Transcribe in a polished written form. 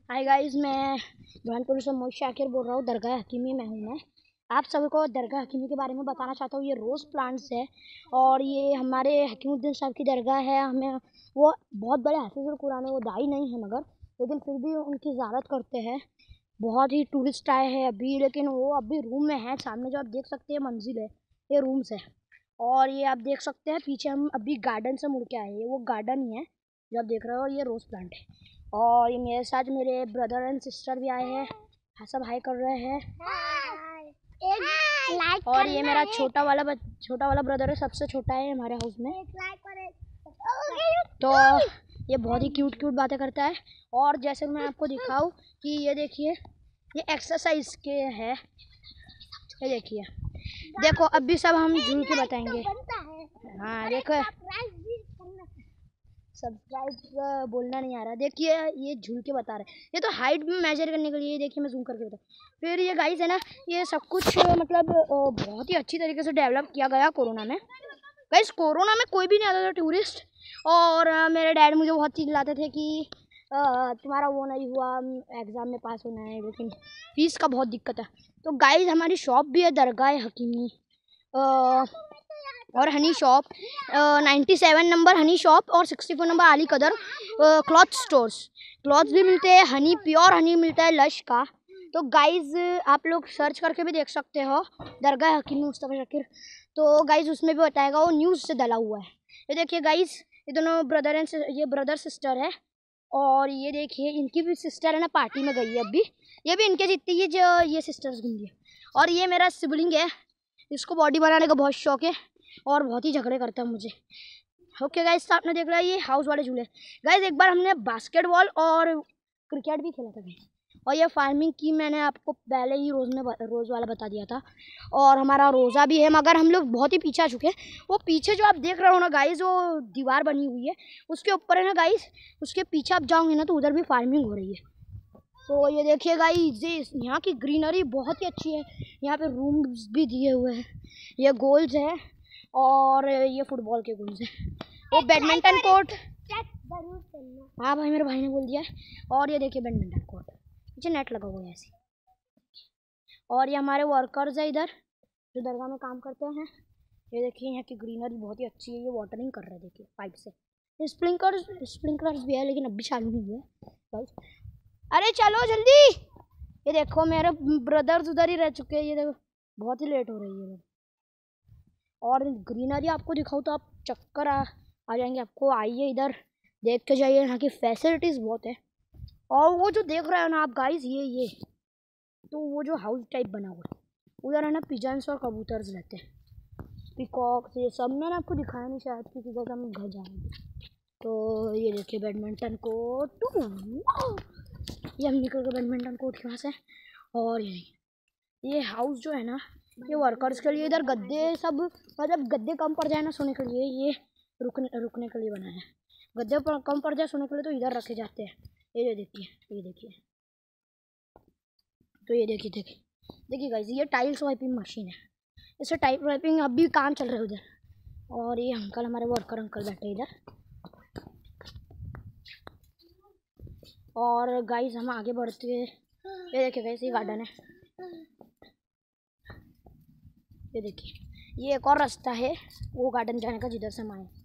Hi guys, मैं बुरहानपुर से मोहित शाकिर बोल रहा हूँ। दरगाह हकीमी में हूँ मैं। आप सभी को दरगाह हकीमी के बारे में बताना चाहता हूँ। ये रोज़ प्लांट्स है और ये हमारे हकीमुद्दीन साहब की दरगाह है। हमें वो बहुत बड़े हाफिज़ुल कुरान है, वो दाई नहीं है मगर, लेकिन फिर भी उनकी ज़ियारत करते हैं। बहुत ही टूरिस्ट आए हैं अभी, लेकिन वो अभी रूम में है। सामने जो आप देख सकते हैं मंजिल है, ये रूम्स है। और ये आप देख सकते हैं पीछे हम अभी गार्डन से मुड़ के आए हैं, वो गार्डन ही है जो आप देख रहे हो। ये रोज़ प्लांट है और ये मेरे साथ मेरे ब्रदर एंड सिस्टर भी आए हैं। हाँ, सब हाई कर रहे हैं। और ये मेरा छोटा वाला ब्रदर है, सबसे छोटा है हमारे हाउस में। तो ये बहुत ही क्यूट बातें करता है। और जैसे मैं आपको दिखाऊं कि ये देखिए, ये एक्सरसाइज के है। ये देखिए, देखो अभी सब हम झूल के बताएंगे। हाँ देखो, सब्सक्राइब बोलना नहीं आ रहा। देखिए ये झूल के बता रहे हैं। ये तो हाइट भी मेजर करने के लिए, देखिए मैं जूम करके बता। फिर ये गाइस है ना, ये सब कुछ मतलब बहुत ही अच्छी तरीके से डेवलप किया गया कोरोना में। गाइस कोरोना में कोई भी नहीं आता था टूरिस्ट। और मेरे डैड मुझे बहुत चीज़ लाते थे कि तुम्हारा वो नहीं हुआ, एग्ज़ाम में पास होना है, लेकिन फीस का बहुत दिक्कत है। तो गाइस हमारी शॉप भी है दरगाह हकीमी और honey shop, 97 number honey shop और 64 नंबर अली कदर क्लॉथ स्टोर्स। क्लॉथ्स भी मिलते हैं, हनी प्योर हनी मिलता है लश का। तो गाइज़ आप लोग सर्च करके भी देख सकते हो, दरगाह हकीमी मुस्तफ़ा शाकिर। तो गाइज़ उसमें भी बताएगा, वो न्यूज़ से डला हुआ है। ये देखिए गाइज़, ये दोनों ब्रदर सिस्टर है। और ये देखिए इनकी भी सिस्टर है ना, पार्टी में गई है अभी। ये भी इनके जितनी ही जो ये सिस्टर्स घूमी है। और ये मेरा सिबलिंग है, इसको बॉडी बनाने का बहुत शौक है और बहुत ही झगड़े करता है मुझे। ओके गाइस, आपने देख रहा है ये हाउस वाले झूले। गाइस एक बार हमने बास्केटबॉल और क्रिकेट भी खेला था गाइस। और ये फार्मिंग की मैंने आपको पहले ही रोज़ वाला बता दिया था। और हमारा रोज़ा भी है, मगर हम लोग बहुत ही पीछे आ चुके हैं। वो पीछे जो आप देख रहे हो ना गाइस, वो दीवार बनी हुई है, उसके ऊपर है ना गाइस, उसके पीछे आप जाओगे ना तो उधर भी फार्मिंग हो रही है। तो ये देखिए गाइस, ये यहाँ की ग्रीनरी बहुत ही अच्छी है। यहाँ पे रूम्स भी दिए हुए हैं, ये गोल्स है और ये फुटबॉल के गोल्स हैं। वो बैडमिंटन कोर्ट, हाँ भाई मेरे भाई ने बोल दिया है। और ये देखिए बैडमिंटन कोर्ट, पीछे नेट लगा हुआ है ऐसे। और ये हमारे वर्कर्स है इधर जो दरगाह में काम करते हैं। ये देखिए यहाँ की ग्रीनरी बहुत ही अच्छी है। ये वाटरिंग कर रहे हैं देखिए पाइप से। स्प्रिंकलर्स भी है, लेकिन अभी चालू नहीं हुआ है। अरे चलो जल्दी। ये देखो मेरे ब्रदर्स उधर ही रह चुके हैं। ये देखो बहुत ही लेट हो रही है। और ग्रीनरी आपको दिखाऊँ तो आप चक्कर आ जाएंगे आपको। आइए इधर देख के जाइए, यहाँ की फैसिलिटीज़ बहुत है। और वो जो देख रहे हो ना आप गाइस, ये तो वो जो हाउस टाइप बना हुआ है, उधर है ना पिजन्स और कबूतर्स रहते हैं, पिकॉक्स, ये सब मैंने आपको दिखाया नहीं शायद, क्योंकि जगह हम घर जाएंगे। तो ये देखिए बैडमिंटन कोर्ट, ये हम निकल के बैडमिंटन कोर्ट के पास है। और ये हाउस जो है ना, ये वर्कर्स के लिए। इधर गद्दे सब, मतलब गद्दे कम पड़ जाए ना सोने के लिए, ये रुकने के लिए बना है। गद्दे पर कम पड़ जाए सोने के लिए तो इधर रखे जाते हैं। ये देखिए तो ये देखिए गाइस, ये टाइल्स वाइपिंग मशीन है। इससे टाइल वाइपिंग अभी काम चल रहा है उधर। और ये अंकल, हमारे वर्कर अंकल बैठे इधर। और गाइस हम आगे बढ़ते हैं। ये देखिए गाइस, ये गार्डन है। ये देखिए, ये एक और रास्ता है वो गार्डन जाने का जिधर से हम आए।